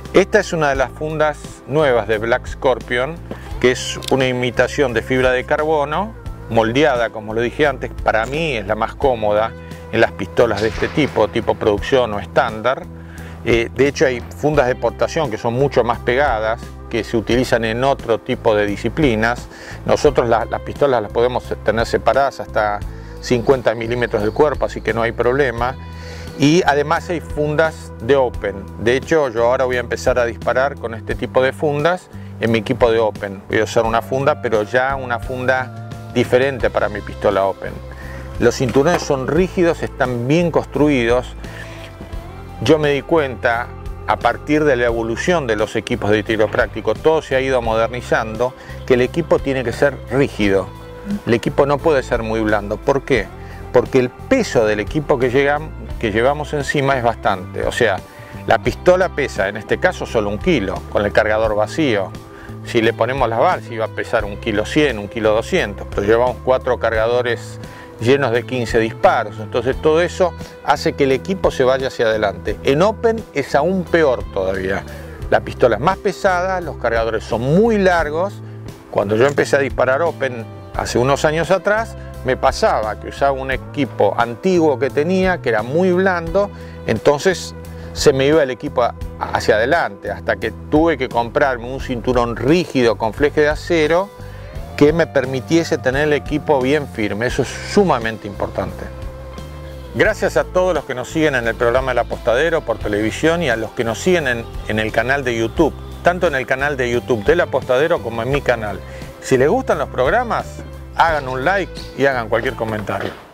Esta es una de las fundas nuevas de Black Scorpion, que es una imitación de fibra de carbono, moldeada, como lo dije antes. Para mí es la más cómoda en las pistolas de este tipo producción o estándar. De hecho hay fundas de portación que son mucho más pegadas, que se utilizan en otro tipo de disciplinas. Nosotros las pistolas las podemos tener separadas hasta 50 milímetros del cuerpo, así que no hay problema. Y además hay fundas de Open. De hecho, yo ahora voy a empezar a disparar con este tipo de fundas en mi equipo de Open. Voy a usar una funda, pero ya una funda diferente para mi pistola Open. Los cinturones son rígidos, están bien construidos. Yo me di cuenta, a partir de la evolución de los equipos de tiro práctico, todo se ha ido modernizando, que el equipo tiene que ser rígido. El equipo no puede ser muy blando. ¿Por qué? Porque el peso del equipo que llevamos encima es bastante. O sea, la pistola pesa, en este caso, solo 1 kilo, con el cargador vacío. Si le ponemos las balas, iba a pesar 1,1 kg, 1,2 kg, pero llevamos 4 cargadores llenos de 15 disparos. Entonces todo eso hace que el equipo se vaya hacia adelante. En Open es aún peor todavía. La pistola es más pesada, los cargadores son muy largos. Cuando yo empecé a disparar Open hace unos años atrás, me pasaba que usaba un equipo antiguo que tenía, que era muy blando, entonces se me iba el equipo hacia adelante, hasta que tuve que comprarme un cinturón rígido con fleje de acero que me permitiese tener el equipo bien firme. Eso es sumamente importante. Gracias a todos los que nos siguen en el programa El Apostadero por televisión y a los que nos siguen en el canal de YouTube, tanto en el canal de YouTube del Apostadero como en mi canal. Si les gustan los programas, hagan un like y hagan cualquier comentario.